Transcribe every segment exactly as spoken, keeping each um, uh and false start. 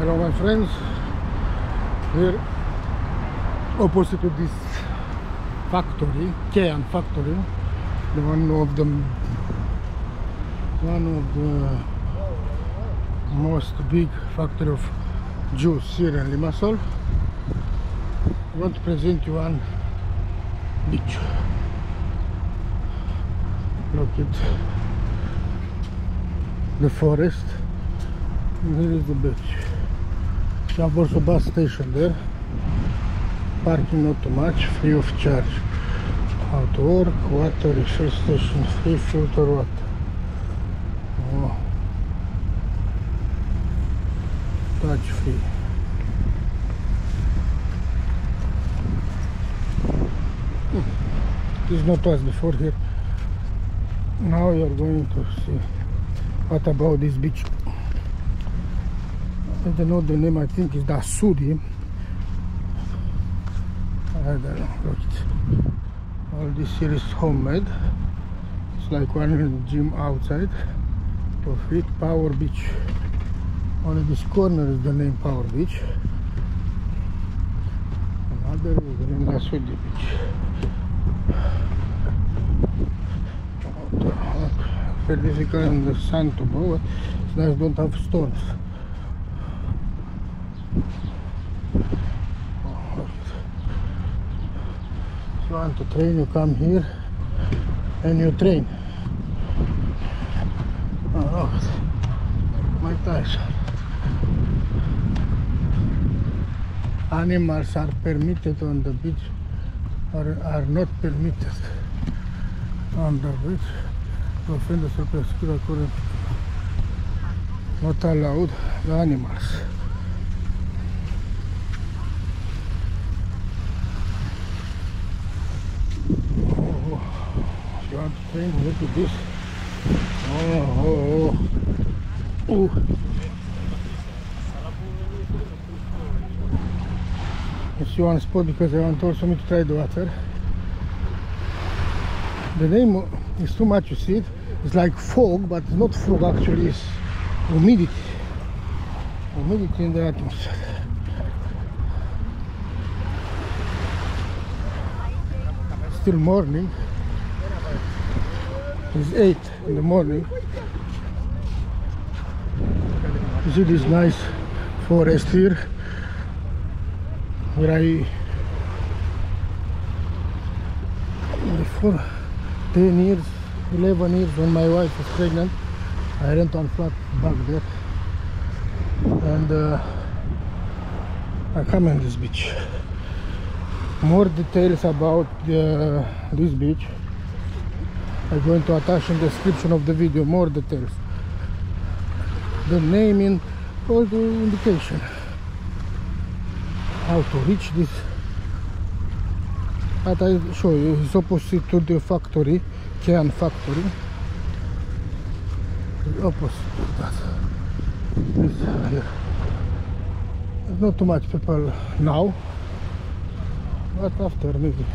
Hello my friends, we're opposite to this factory, Kean factory, the one of the one of the most big factory of juice here in Limassol. I want to present you one beach. Look at the forest, and here is the beach. We have also bus station there. Parking not too much, free of charge. How to work, water, refill station, free filter water. Oh. Touch free. This not was before here. Now you are going to see what about this beach. I don't know the name, I think it's Dasudi. I don't know, look it. All this here is homemade. It's like one gym outside. Profit Power Beach. Only this corner is the name Power Beach. Another is the name Dasudi Beach. Very difficult in the sun to go, but nice, don't have stones. If you want to train, you come here and you train. Oh, look, Mike Tyson. Animals are permitted on the beach or are not permitted on the beach. Ofende să pescuit acolo. Not allowed the animals. Oh, you want to train? Look at this. Oh, oh, oh. Ooh. It's one spot because I want also me to try the water. The name is too much, you see it. It's like fog, but it's not fog actually, it's humidity. Humidity in the atmosphere. Still morning. It's eight in the morning. You see this nice forest here where I before ten years, eleven years when my wife was pregnant, I rent one flat back there, and uh, I come in this beach. More details about the, this beach I'm going to attach in the description of the video. More details, the naming, all the indication, how to reach this. That I show you. It's opposite to the factory, Kean factory. The opposite to that. This here. There's not too much people now, but after maybe.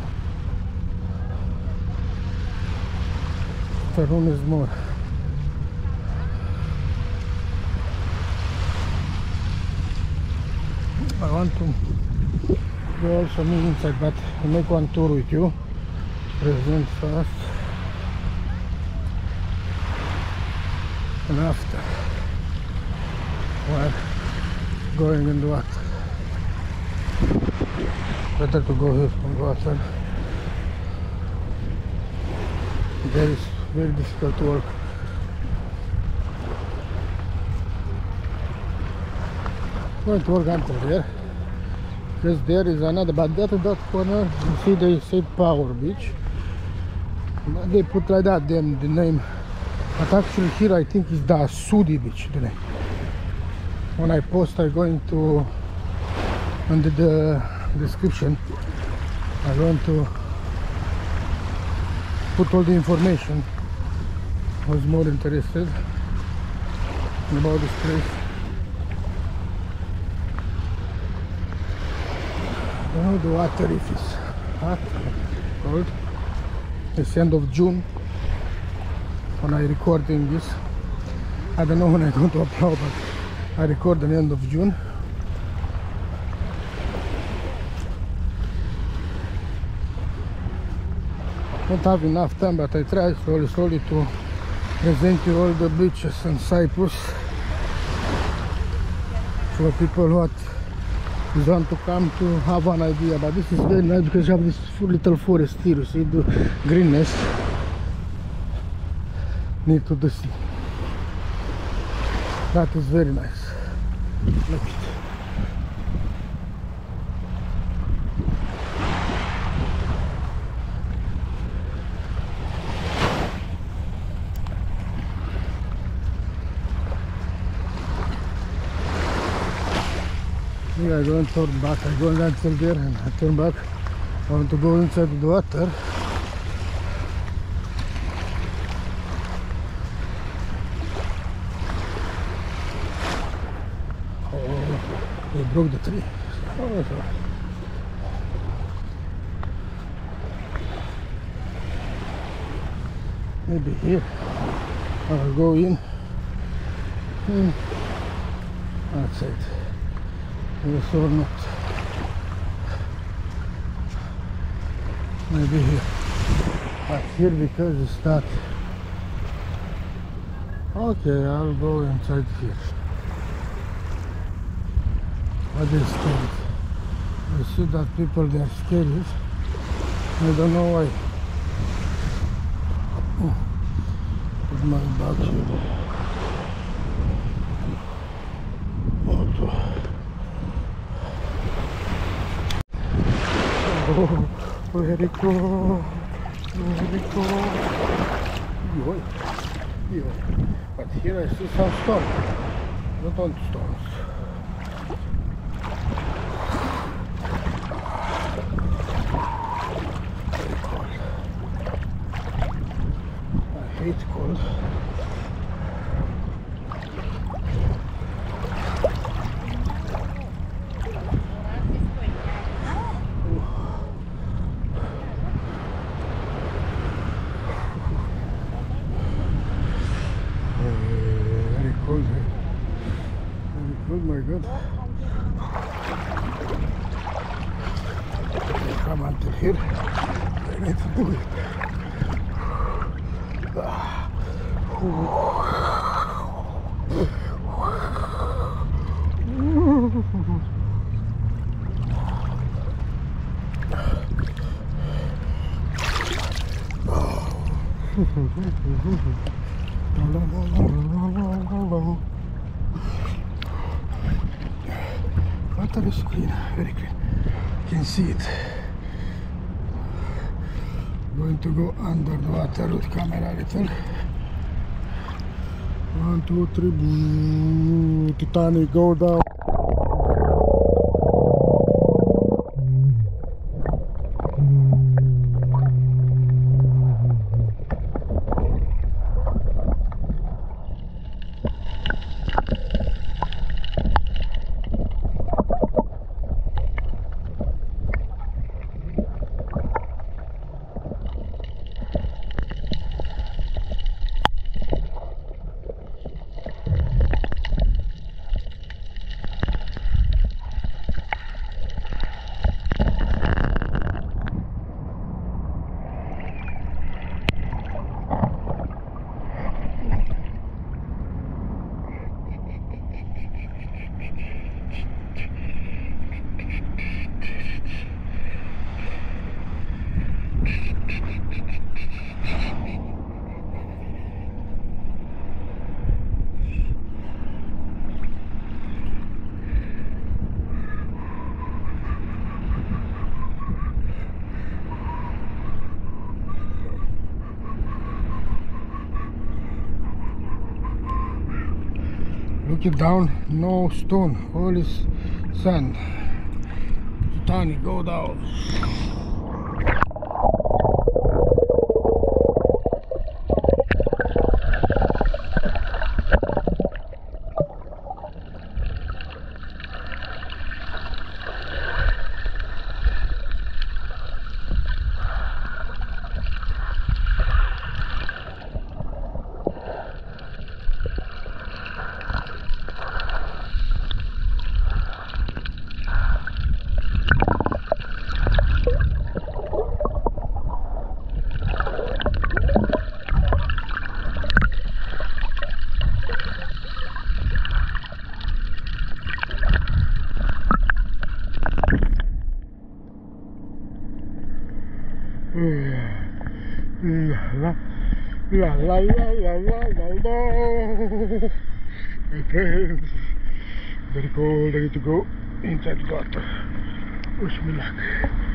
Afternoon is more. I want to go also me inside, but I'll make one tour with you. Present first and after while going in the water. Better to go here from the water. There is very difficult to work. I'm going to work until there. Because there is another, but that that corner, you see they say Power Beach. But they put like that, then the name. But actually here I think is Dasudi Beach, the name. When I post, I'm going to, under the description, I'm going to put all the information. I was more interested about this place. I don't know the water if it's hot or cold. It's end of June when I recording this. I don't know when I'm going to upload, but I record the end of June. Don't have enough time, but I try slowly, slowly to present you all the beaches in Cyprus for people who want to come to have an idea. But this is very nice because you have this little forest here. You see the greenness. Need to the sea. That is very nice. Look it. I don't turn back. I go until there and I turn back. I want to go inside the water. Oh, they broke the tree. Oh, sorry. Maybe here. I'll go in. Hmm. That's it. Yes or not. Maybe here. But here because it's not. Okay, I'll go inside here. But they're scared. I see that people they are scared. I don't know why. Oh, put my bag here. Oh, very cool, very cool. Yoy, yoy. But here I see some storm, not on storms. Very cold. I hate cold. Oh my God. Come until here. I need to do it. Water is clean, very clean. You can see it. Going to go under the water with camera a little. One, two, three, boom. Titanic, go down. Look it down, no stone, all is sand. Titanic, go down. la la la la la la la la. My friends, very cold. I need to go inside the water. Wish me luck.